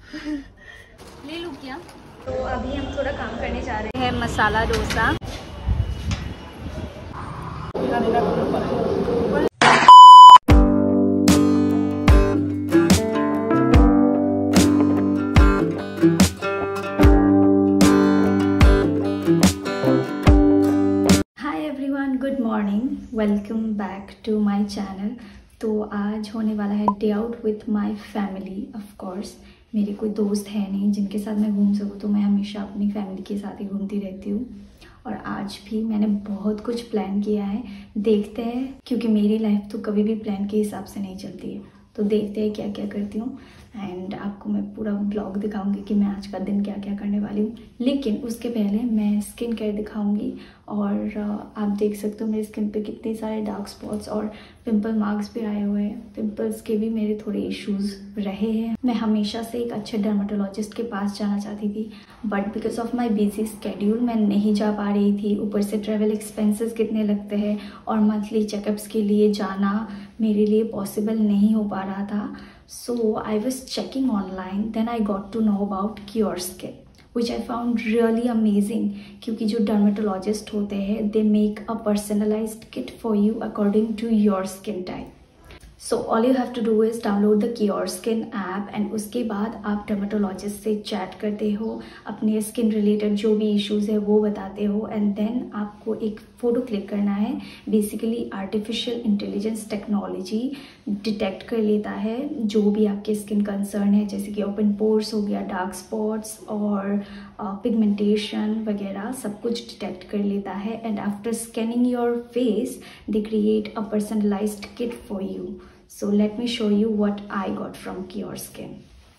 ले लूँ क्या? तो अभी हम थोड़ा काम करने जा रहे हैं, masala dosa. Hi everyone, good morning, welcome back to my channel. तो आज होने वाला है day out with my family. Of course मेरे कोई दोस्त है नहीं जिनके साथ मैं घूम सकूँ, तो मैं हमेशा अपनी फैमिली के साथ ही घूमती रहती हूँ। और आज भी मैंने बहुत कुछ प्लान किया है, देखते हैं, क्योंकि मेरी लाइफ तो कभी भी प्लान के हिसाब से नहीं चलती है। तो देखते हैं क्या क्या करती हूँ एंड आपको मैं पूरा ब्लॉग दिखाऊंगी कि मैं आज का दिन क्या क्या करने वाली हूँ। लेकिन उसके पहले मैं स्किन केयर दिखाऊंगी। और आप देख सकते हो मेरी स्किन पे कितने सारे डार्क स्पॉट्स और पिंपल मार्क्स भी आए हुए हैं। पिंपल्स के भी मेरे थोड़े इश्यूज रहे हैं। मैं हमेशा से एक अच्छे डर्मेटोलॉजिस्ट के पास जाना चाहती थी, but because of my busy schedule मैं नहीं जा पा रही थी। ऊपर से ट्रैवल एक्सपेंसेस कितने लगते हैं और मंथली चेकअप्स के लिए जाना मेरे लिए पॉसिबल नहीं हो पा रहा था। So I was checking online, then I got to know about CureSkin, which I found really amazing, क्योंकि जो डर्मेटोलॉजिस्ट होते हैं they make a personalized kit for you according to your skin type. So all you have to do is download the CureSkin app and उसके बाद आप dermatologist से chat करते हो, अपने स्किन रिलेटेड जो भी इश्यूज है वो बताते हो एंड देन आपको एक फ़ोटो क्लिक करना है। Basically artificial intelligence technology detect कर लेता है जो भी आपके स्किन कंसर्न है, जैसे कि ओपन पोर्स हो गया, डार्क स्पॉट्स और पिगमेंटेशन वगैरह सब कुछ डिटेक्ट कर लेता है। And after scanning your face they create a personalised kit for you. So let me show you what I got from CureSkin.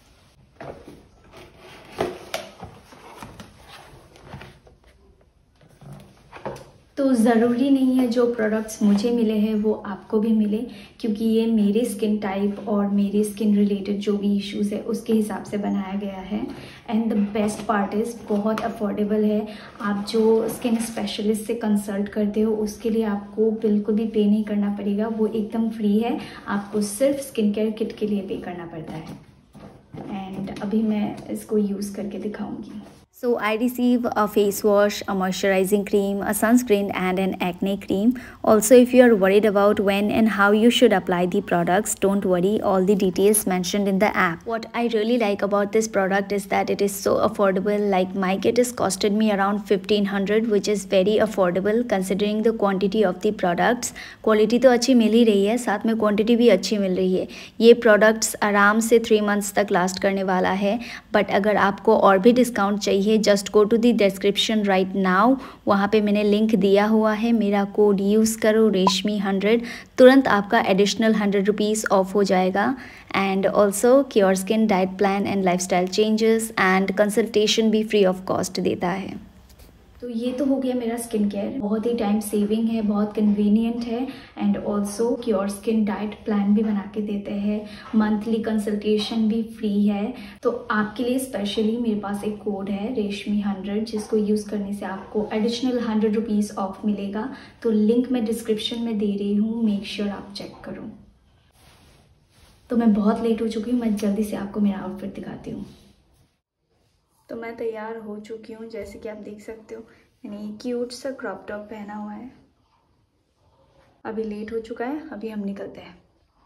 तो ज़रूरी नहीं है जो प्रोडक्ट्स मुझे मिले हैं वो आपको भी मिले, क्योंकि ये मेरे स्किन टाइप और मेरे स्किन रिलेटेड जो भी इश्यूज़ है उसके हिसाब से बनाया गया है। And the best part is बहुत अफोर्डेबल है। आप जो स्किन स्पेशलिस्ट से कंसल्ट करते हो उसके लिए आपको बिल्कुल भी पे नहीं करना पड़ेगा, वो एकदम फ्री है। आपको सिर्फ स्किन केयर किट के लिए पे करना पड़ता है। एंड अभी मैं इसको यूज़ करके दिखाऊंगी। So I receive a face wash, a moisturizing cream, a sunscreen and an acne cream. Also, if you are worried about when and how you should apply the products, don't worry, all the details mentioned in the app. What I really like about this product is that it is so affordable. Like my kit has costed me around 1500, which is very affordable considering the quantity of the products. Quality तो अच्छी मिल ही रही है, साथ में quantity भी अच्छी मिल रही है। ये products आराम से 3 months तक लास्ट करने वाला है। बट अगर आपको और भी डिस्काउंट चाहिए, just go to the description right now, वहाँ पे मैंने लिंक दिया हुआ है। मेरा कोड यूज़ करो रेशमी100, तुरंत आपका एडिशनल 100 रुपीज़ ऑफ हो जाएगा। And also CureSkin diet plan and lifestyle changes and consultation भी फ्री ऑफ कॉस्ट देता है। तो ये तो हो गया मेरा स्किन केयर, बहुत ही टाइम सेविंग है, बहुत कन्वीनियंट है। And also CureSkin diet plan भी बना के देते हैं, मंथली कंसल्टेशन भी फ्री है। तो आपके लिए स्पेशली मेरे पास एक कोड है रेशमी100, जिसको यूज़ करने से आपको एडिशनल 100 रुपीज़ ऑफ मिलेगा। तो लिंक मैं डिस्क्रिप्शन में दे रही हूँ, मेक श्योर आप चेक करो। तो मैं बहुत लेट हो चुकी हूँ, मैं जल्दी से आपको मेरा आउटफिट दिखाती हूँ। तो मैं तैयार हो चुकी हूँ, जैसे कि आप देख सकते हो, मैंने क्यूट सा क्रॉप टॉप पहना हुआ है। अभी लेट हो चुका है, अभी हम निकलते हैं।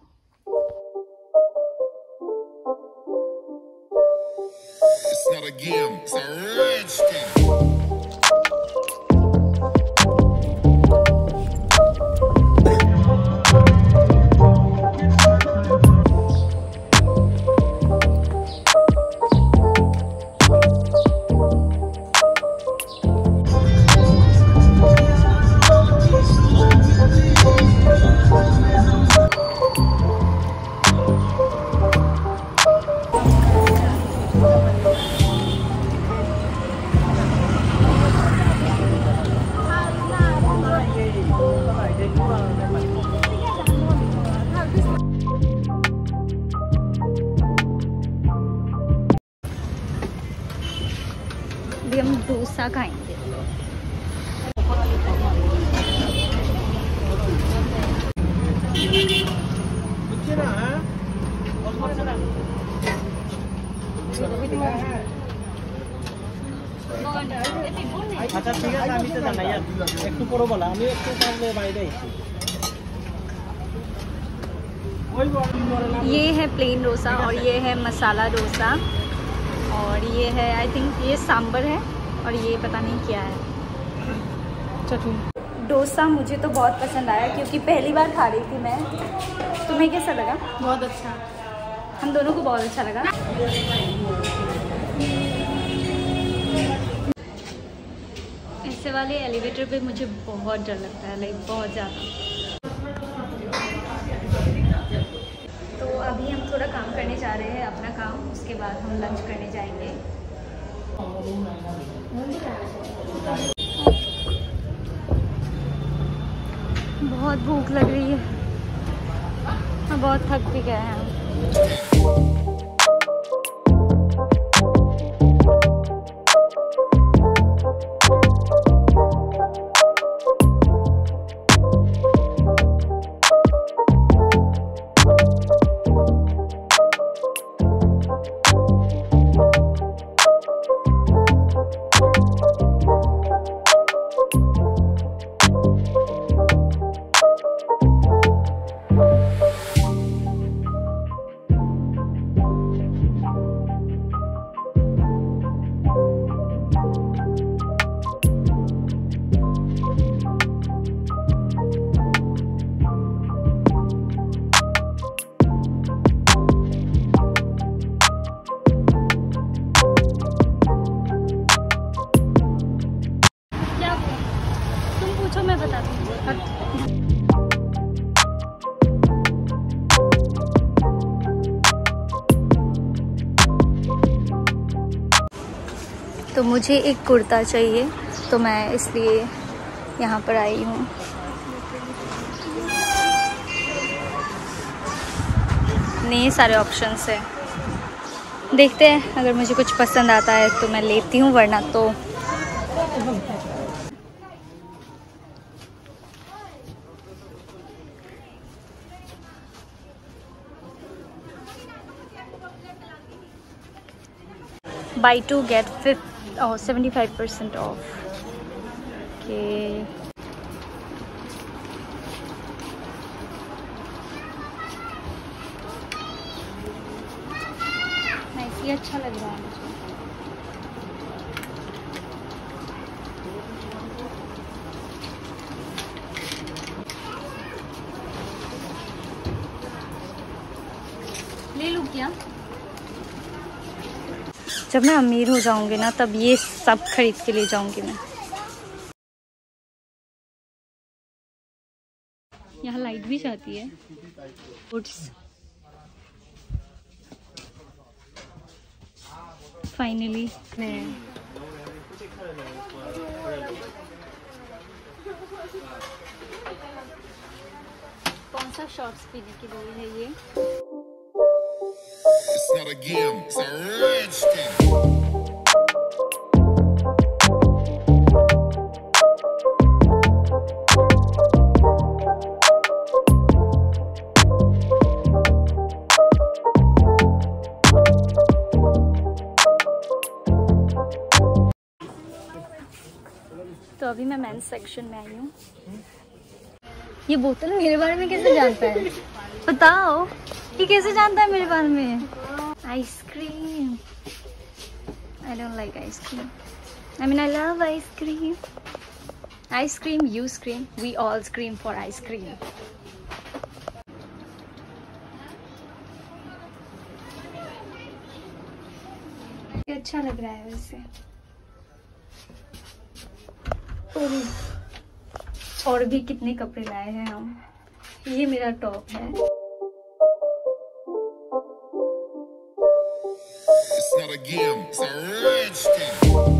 It's not a game, it's a rich thing. अभी हम डोसा खाएंगे। আচ্ছা ঠিক আছে, আমি তো জানাই আর একটু পরে বলা, আমি একটু সামনে বাইরে আইছি। ये है प्लेन डोसा और ये है मसाला डोसा और ये है आई थिंक ये सांबर है और ये पता नहीं क्या है चटनी। डोसा मुझे तो बहुत पसंद आया क्योंकि पहली बार खा रही थी मैं। तुम्हें कैसा लगा? बहुत अच्छा, हम दोनों को बहुत अच्छा लगा। ऐसे वाले एलिवेटर पे मुझे बहुत डर लगता है, लाइक बहुत ज़्यादा। तो अभी हम थोड़ा काम करने जा रहे हैं, अपना काम, उसके बाद हम लंच करने जाएंगे। बहुत भूख लग रही है, बहुत थक भी गए हैं हम। पूछो मैं बता दूँ। तो मुझे एक कुर्ता चाहिए तो मैं इसलिए यहाँ पर आई हूँ। नहीं सारे ऑप्शंस है, देखते हैं अगर मुझे कुछ पसंद आता है तो मैं लेती हूँ, वरना तो buy 2 get 75% off. Okay. Nice, ये अच्छा लग रहा है मुझे। ले लूँ क्या? जब मैं अमीर हो जाऊंगी ना तब ये सब खरीद के ले जाऊंगी मैं। यहाँ लाइट भी जाती है। फाइनली कौन सा शॉट्स पीने के लिए है ये? It's not a game, it's a rich thing. तो अभी मैं मेंस सेक्शन में आई हूँ। ये बोतल मेरे बारे में कैसे जानता है? बताओ, ये कैसे जानता है मेरे बारे में? Ice cream. I don't like ice cream. I mean I love ice cream. Ice cream, you scream, we all scream for ice cream. ये अच्छा लग रहा है वैसे। और भी कितने कपड़े लाए हैं हम। ये मेरा टॉप है। It's not a game, it's a rich thing.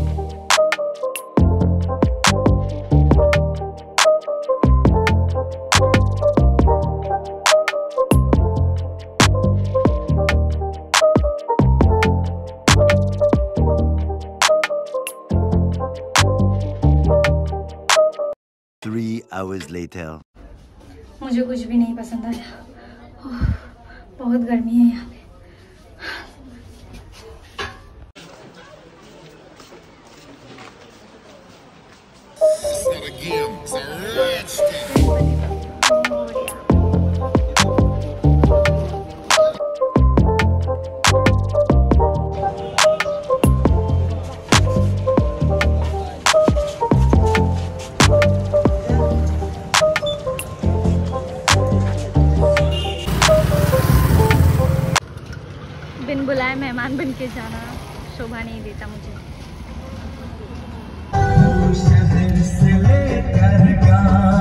Hours later. मुझे कुछ भी नहीं पसंद आया। बहुत गर्मी है यहाँ पे। बिन बुलाए मेहमान बन के जाना शोभा नहीं देता मुझे। शहर से लेकर गाँव